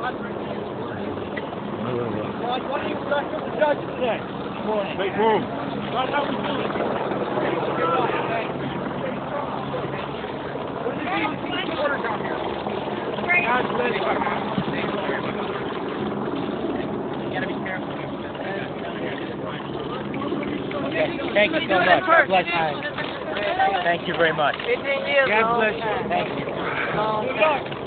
What do you expect from the judge today? Make room. What did you see the quarters out here? You gotta be careful. Okay. Thank you so much. God bless you. Thank you very much. God bless you. Thank you.